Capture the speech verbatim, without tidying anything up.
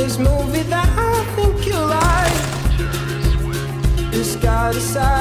this movie that I think you like. It's got a side